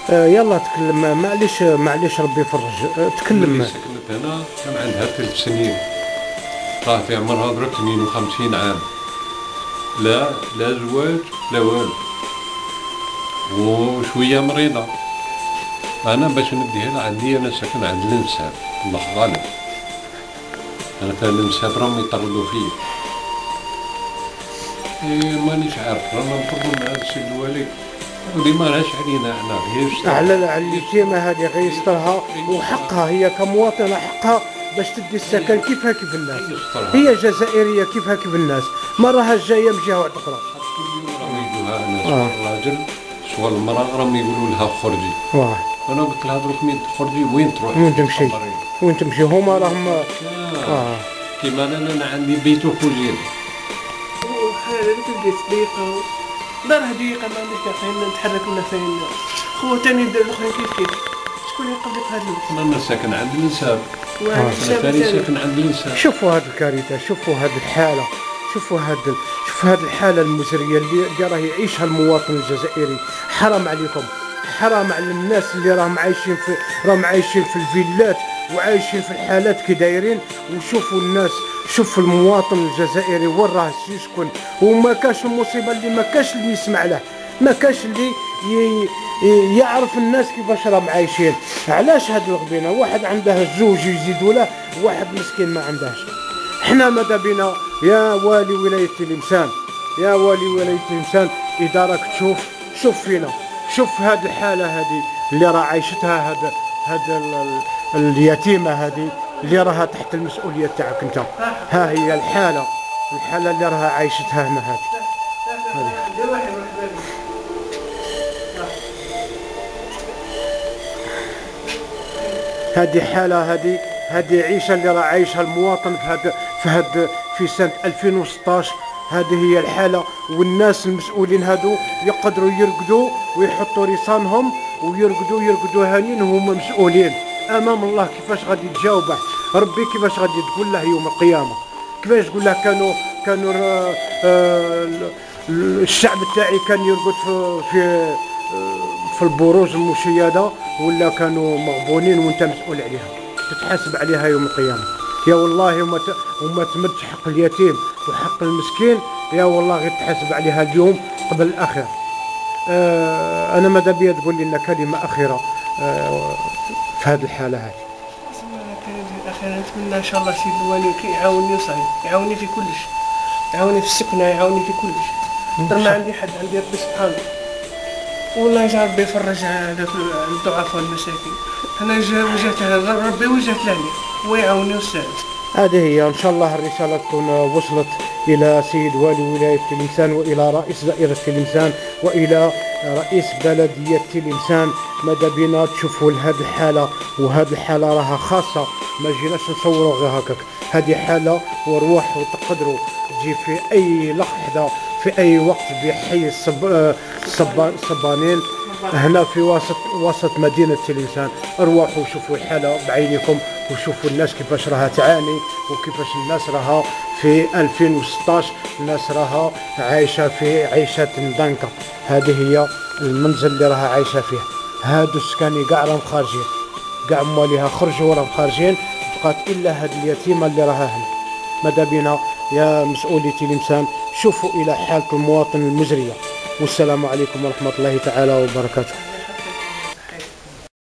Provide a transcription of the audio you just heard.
يلا تكلم، معليش ربي يفرج. تكلم. اللي سكنت هنا كان عندها 3 سنين، راه في عمرها درك 52 عام، لا زواج لا والو، وشوية مريضة. أنا باش نديها لها عندي، أنا ساكن عند النساب، الله غالب. أنا في النساب راهم يطردوا فيا. مانيش عارف، رانا نطلبوا من هذا السيد الوالي ودي ما لهاش علينا احنا، هي على اليتيمة هذه غيسطرها، وحقها هي كمواطنة، حقها باش تدي السكن كيفها كيف الناس. هي جزائرية كيفها كيف الناس، ما راهاش جاية من جهة واحدة أخرى. راهم يجوها ناس، سواء الراجل سواء المرأة راهم يقولوا لها خرجي. أنا قلت لها دروك مين تخرجي وين تروح؟ وين تمشي؟ هما راهم كيما أنا عندي بيت وكوزين. وحالة تلقى صديقة دارها ضيقة، ما عندك فين نتحرك ولا فين. خو تاني الاخرين كيف شكون يقبلك هذا الوقت؟ أنا ساكن عند النساب، أنا ثاني ساكن عند النساب. شوفوا هذه الكارثة، شوفوا هذه الحالة، شوفوا هذه الحالة المزرية اللي راه يعيشها المواطن الجزائري. حرام عليكم، حرام على الناس اللي راهم عايشين في الفيلات وعايشين في الحالات كي دايرين. وشوفوا الناس، شوفوا المواطن الجزائري وين راه يسكن، وما كاش المصيبه اللي ما كاش اللي يسمع له، ما كاش اللي يعرف الناس كيفاش راهم عايشين. علاش هاد الغبينه؟ واحد عنده زوج يزيدوا له، واحد مسكين ما عندهاش. حنا ماذا بينا يا والي ولايه تلمسان، يا والي ولايه تلمسان، اذا راك شوف فينا، شوف هاد الحاله هذه اللي راه عايشتها هاد اليتيمه هذه اللي راها تحت المسؤوليه تاعك انت. ها هي الحاله اللي راها عايشتها هنا هذه. هذه حاله، هذه عيشه اللي راه عايشها المواطن في سنه 2016. هذه هي الحاله، والناس المسؤولين هذو يقدروا يرقدوا ويحطوا رصانهم ويرقدوا هانين وهم مسؤولين امام الله. كيفاش غادي تجاوبه ربي؟ كيفاش غادي تقول له يوم القيامه؟ كيفاش تقول له كانوا الشعب تاعي كان يرقد في البروج المشيده، ولا كانوا مغبونين وانت مسؤول عليها، تتحاسب عليها يوم القيامه. يا والله وما تمدش حق اليتيم وحق المسكين، يا والله غير تحاسب عليها اليوم قبل الاخره. انا ماذا بيا تقول لنا كلمه اخيره في هذه الحاله هذه؟ اخيرا نتمنى ان شاء الله سيد الوالي يعاونني وصحيح، يعاونني في كل شيء، يعاونني في السكنه، يعاونني في كل شيء. ما عندي حد، عندي ربي سبحانه، والله يجعل ربي يفرج على الضعفاء والمساكين. انا وجهت ربي، وجهت له ويعاونني ويساعد. هذه هي ان شاء الله الرساله تكون وصلت الى سيد والي ولايه تلمسان، والى رئيس دائره تلمسان، والى رئيس بلديه تلمسان. ماذا بينا تشوفوا هذه الحاله، وهذه الحاله راها خاصه، ما جيناش نصوروا غير هكاك. هذه حاله وروح، وتقدروا تجي في اي لحظه في اي وقت بحي الصبانين هنا في وسط مدينه تلمسان. اروحوا وشوفوا الحاله بعينكم، وشوفوا الناس كيفاش راها تعاني، وكيفاش الناس راها في 2016 الناس راها عايشه في عيشه ضنكه. هذه هي المنزل اللي راها عايشه فيه. هادو السكاني كاع راهم خارجين، كاع مواليها خرجوا وراهم خارجين، بقات الا هاد اليتيمه اللي راها هنا. ماذا بينا يا مسؤولي تلمسان شوفوا الى حاله المواطن المزريه. والسلام عليكم ورحمه الله تعالى وبركاته.